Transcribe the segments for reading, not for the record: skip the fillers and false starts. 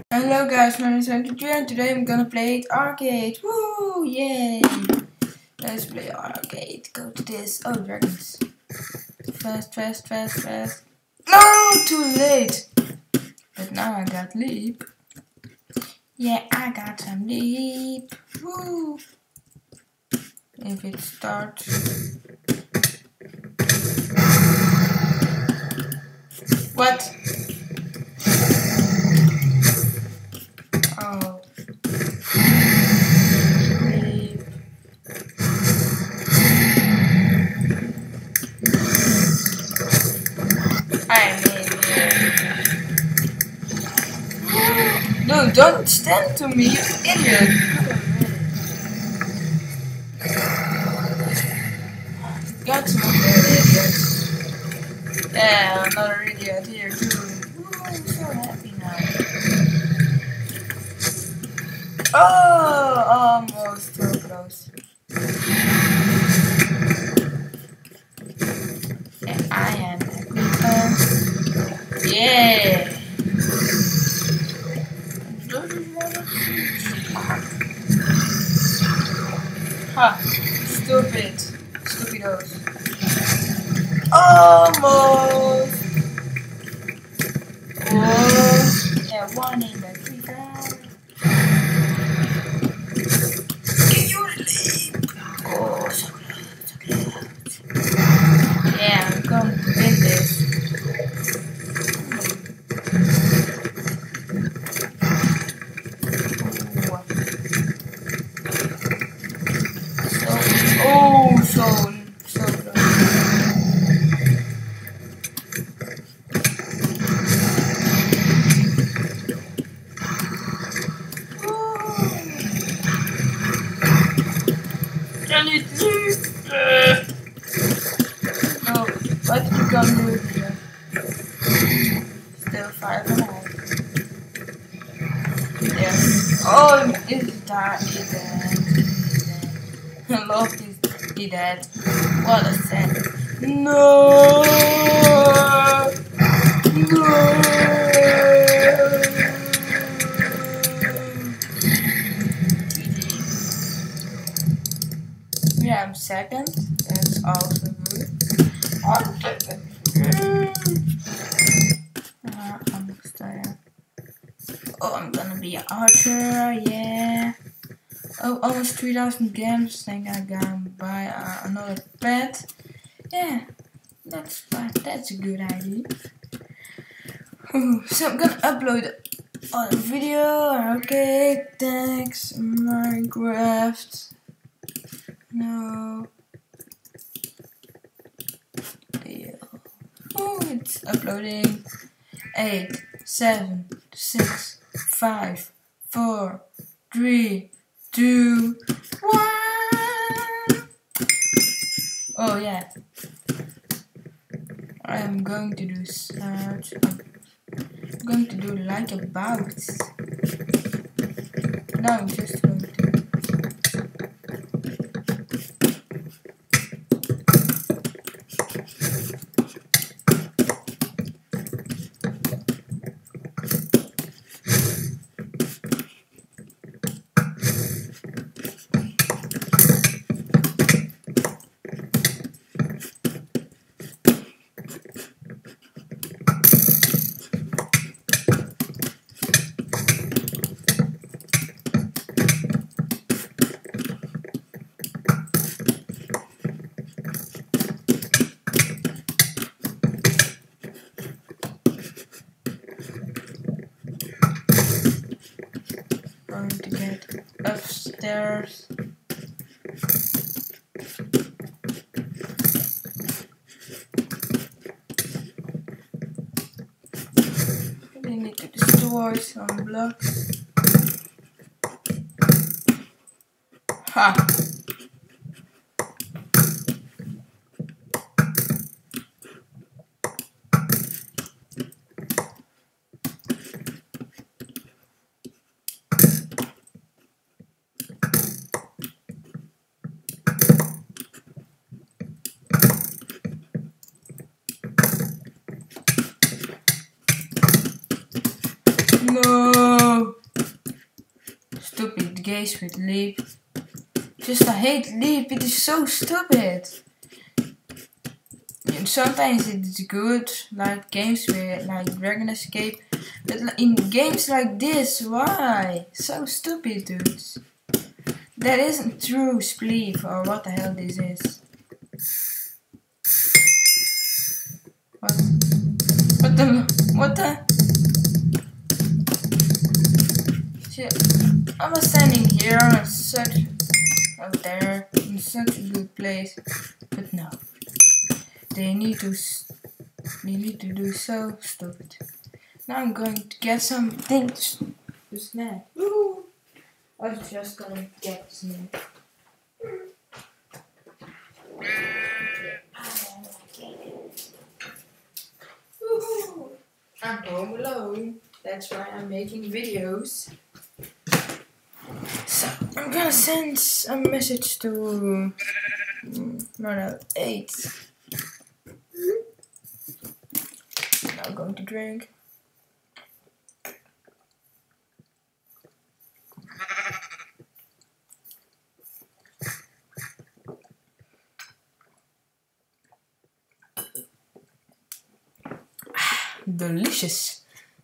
Hello guys, my name is 23 and today I'm gonna play arcade. Woo! Yay! Let's play arcade. Go to this. Oh, dragons. Fast, fast, fast, fast. No! Too late! But now I got leap. Yeah, I got some leap. Woo! If it starts. What? Oh. Leap. I made it. No, don't stand to me, you idiot. Got some other idiots. Yeah, another idiot here too. Ooh, I'm so happy now. Oh, almost so close. And I am a creeper. Yeah. Ha! Stupid. Stupidos. Almost. Oh. Yeah, one in the creeper. Can you leave? Oh, so close. Yeah, I'm going to win this. So close. Can you leave? No, what you gonna do here? Still 5 alive. Yes. Oh, is that Love is dead. What a sad. No. No. Yeah, I'm second. That's also good. I'm second. I'm tired. Oh, I'm gonna be an archer. Yeah. Oh, almost 3,000 gems. Think I can buy another pet. Yeah, that's a good idea. So I'm gonna upload a video. Okay, thanks. Minecraft. No. Yeah. Oh, it's uploading. 8, 7, 6, 5, 4, 3, 2, 1. Oh yeah. I'm going to do search. I'm going to do like about. Now I'm just going to. Going to get upstairs. We need to destroy some blocks. Ha! No! games with Leap. I hate Leap, it is so stupid. And sometimes it is good, like games with like Dragon Escape. But in games like this, why? So stupid, dudes. That isn't true Spleef, or what the hell this is. What the? I was standing here on out there, in such a good place, but no. They need to do so stupid. Now I'm going to get some things to snack. Woo! I was just gonna get a snack. I'm home alone. That's why I'm making videos. So I'm gonna send a message to no 8. Now I'm going to drink. Delicious.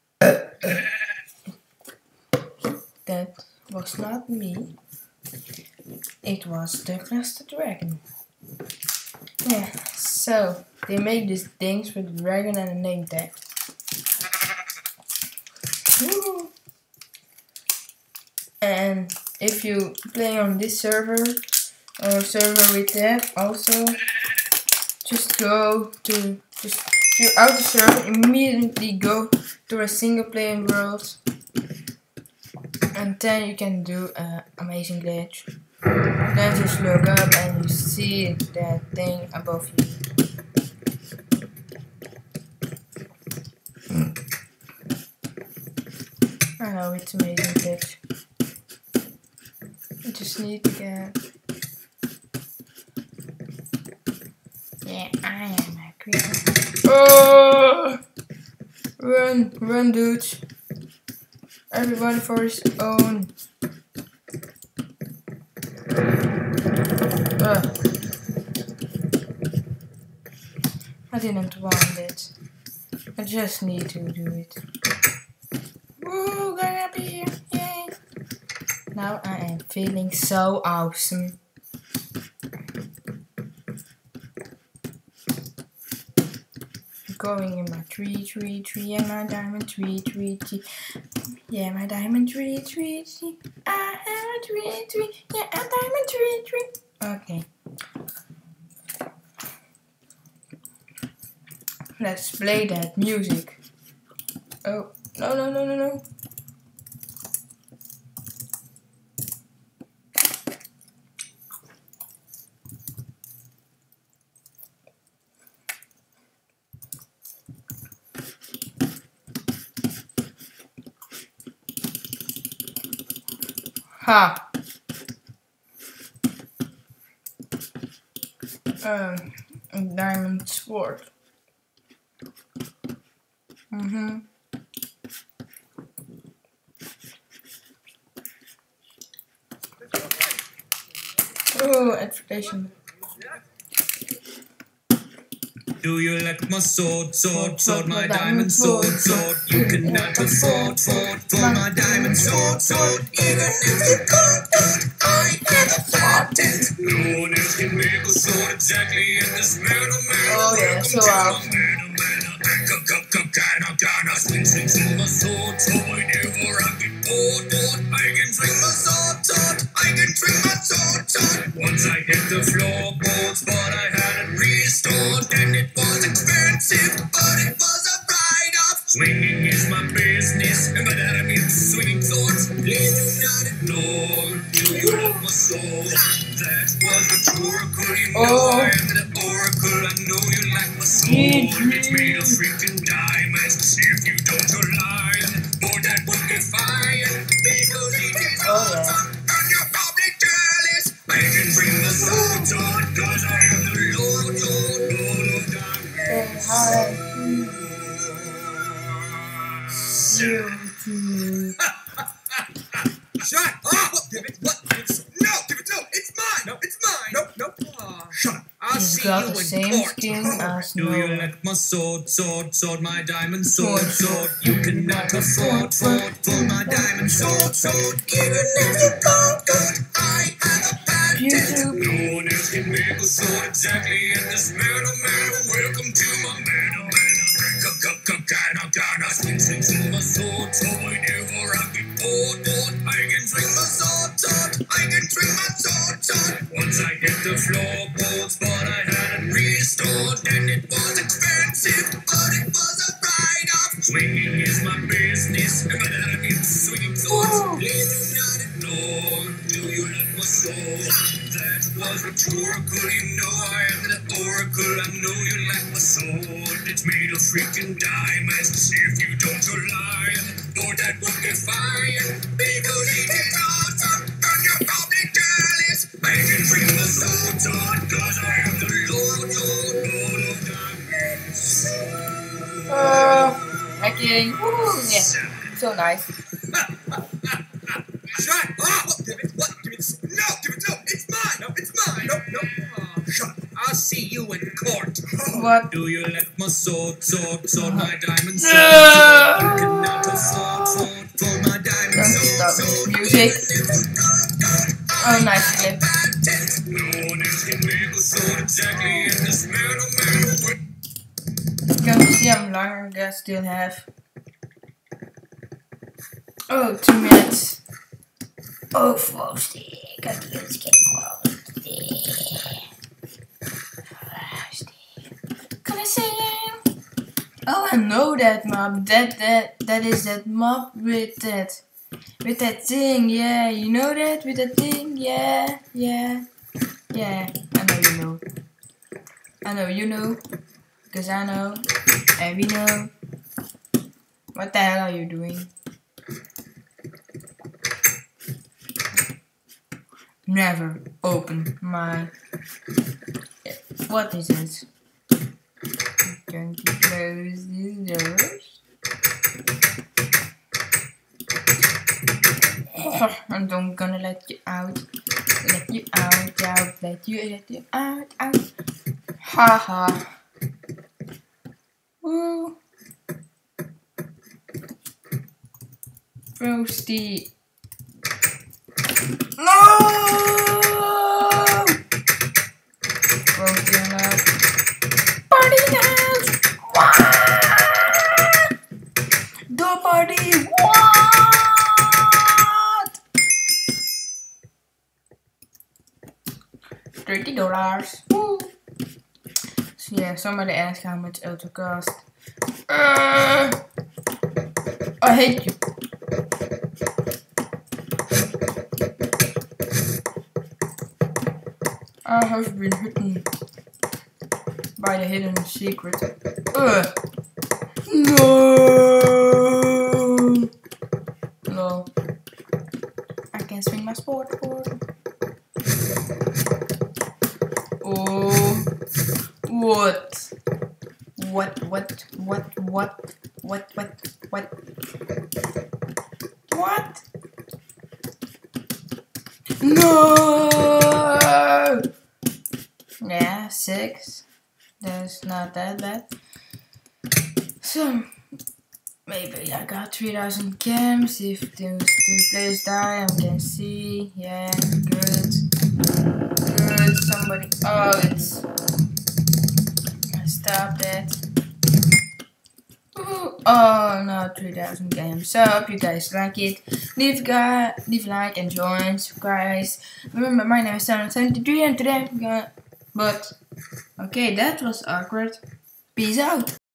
That was not me. It was Douglas the Dragon. Yeah, so they make these things with the dragon and a name tag. Woo. And if you play on this server or server with that, also just go to out the server, immediately go to a single player world, and then you can do an amazing glitch. Then just look up and you see that thing above you. I know it's amazing glitch. You just need to get. Yeah, I am a creeper. Oh! Run, dudes. Everybody for his own. I didn't want it. I just need to do it. Woo, going up here. Yay. Now I am feeling so awesome. Going in my tree, and my diamond tree. Yeah, my diamond tree. I have a tree. Yeah, a diamond tree. Okay. Let's play that music. Oh, no. Ha! A diamond sword. Oh, advertisement. Do you like my sword, my diamond sword? You cannot afford my diamond sword. Even if you could, I never thought it. No one else can make a sword exactly in this manner. Oh yeah, so awesome. Swing my sword, so whenever I get bored, I can swing my sword, I can swing my sword. Once I hit the floorboards, but I had it restored, and it was expensive, but it was a write-off. Swinging is my business, and by that I mean swinging swords. Please do not ignore. Do you love my soul? That was rhetorical. You know I am the oracle. I know you like my soul. It's made of freaking diamonds. See if you don't align, or that would be fine. Because it is awesome, and you're probably jealous. I can bring the swords on, cause I am the Lord of Darkness. Shut up! got the you in same court. skin as Do you Noah. like my sword, sword, sword, my diamond sword, sword? You cannot afford, for my diamond sword, sword. Even if you can't, I have a patent. No one else can make a sword exactly in this manner, manner. Welcome to my manner, manner. Swing, swing, swing my sword, so whenever I get bored, bored, I can swing my sword, sword. I can swing my sword, sword. Once I hit the floorboards, but I had it restored, and it was expensive, but it was a write-off. Swinging is my business, but I get swinging swords. Let you not ignore. Do you like my sword? That was rhetorical. You know I am the oracle. I know you like my sword. It's made of freaking diamonds. If you don't, you're lying. Lord, that would be fine. People need it awesome, and you're probably jealous. I can bring the swords on, cause I am the Lord, Lord, Lord of Diamonds. Hacking. Woo! Yeah, so nice. Shut up! Give it, what? Give it, no, give it, no, it's mine, no, it's mine, no, no. Oh, shut up. I'll see you in court. What? Do you like my sword, sword, sword, my diamond sword, sword? You cannot afford, sword, for my diamond Don't sword, stop with sword. music. Oh, nice clip. No one else can make a sword exactly in this manner, manner. Gonna see how long I still have. Oh, 2 minutes. Oh, Frosty. Kijk hier eens Frosty. Can I say him? Oh, I know that mob. That is that mob with that thing. Yeah, you know that with that thing. Yeah. I know you know. I know you know. Cause I know. And we know. What the hell are you doing? Never open my... What is it? Going to close these doors. I'm not gonna let you out. Let you out. Haha. Woo. Frosty. No! Frosty allowed. Party in the house! What? The party! What? $30. Woo! So yeah, somebody asked how much it will cost. I hate you. I have been hidden by the hidden secret. No. I can swing my sport board. Oh. What? What? No! Yeah, 6. That's not that bad. So, maybe I got 3,000 gems. If those 2 players die, I can see. Yeah, good. Somebody. Oh, it's. Stop that. Oh no, 3,000 games. So I hope you guys like it. Leave a like and join, subscribe. Remember, my name is Simon73 and today I'm gonna. But okay, that was awkward. Peace out.